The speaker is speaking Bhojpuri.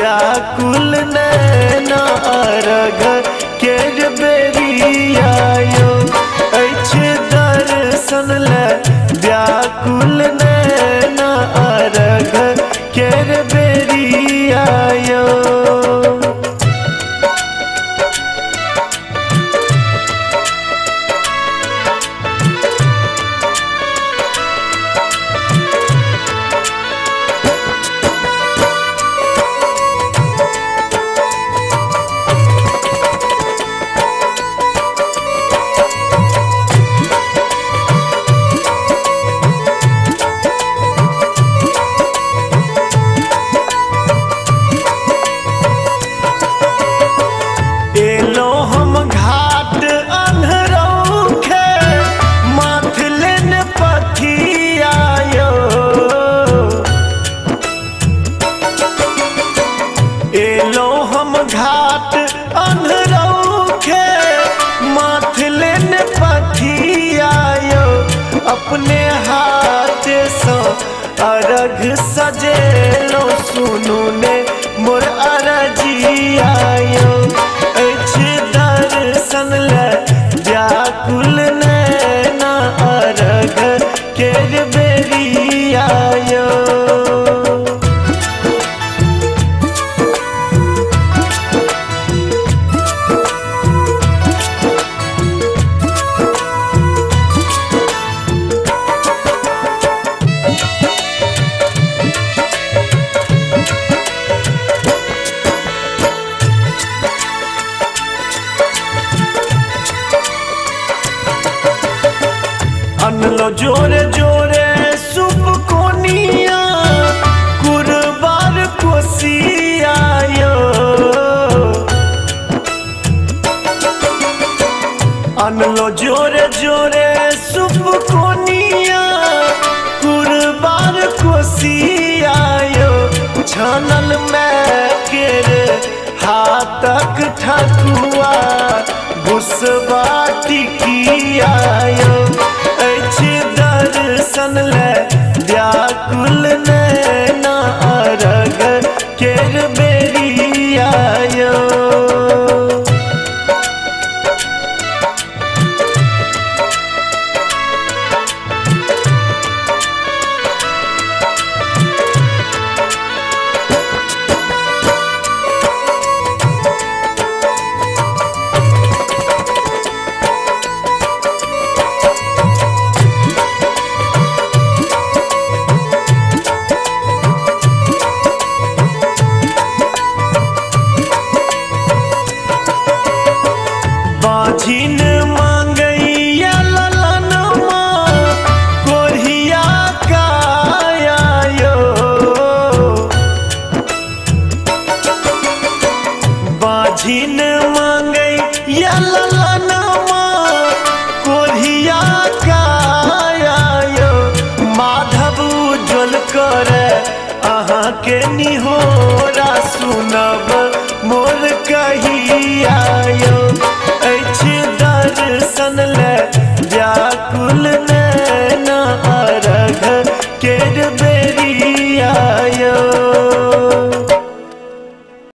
व्याकुल नैना अरघ केर बेरियायो अछि दर्शन ले व्याकुल नैना अरघ केर बेरियायो। एलो हम घाट अन्हरौखे माथलेन पथियायो एलो हम घाट अन्हरौखे माथलेन पथियायो अपने हाथ से अरघ सजेलो सुनु ने मोर अरजियायो दर्शन ले व्याकुल नैना अरघ केर बेरियायो। अनलो जोरे जोरे सुप कोनिया कुरबार कोसियायो अनलो जोरे जोरे सुप कोनिया कुरबार कोसियायो छानल में केर हाथक ठकुआ भुसबा टिकियायो दर्शन ले व्याकुल नैना अरघ केर बेरियायो। बाझिन मांगैया ललनमा कोरिया कायायो बाझिन मांगैया ललनमा कोरिया कायायो माधव उज्ज्वल करे अहाँ के निहोरा सुनब मोर कहियायो दर्शन ले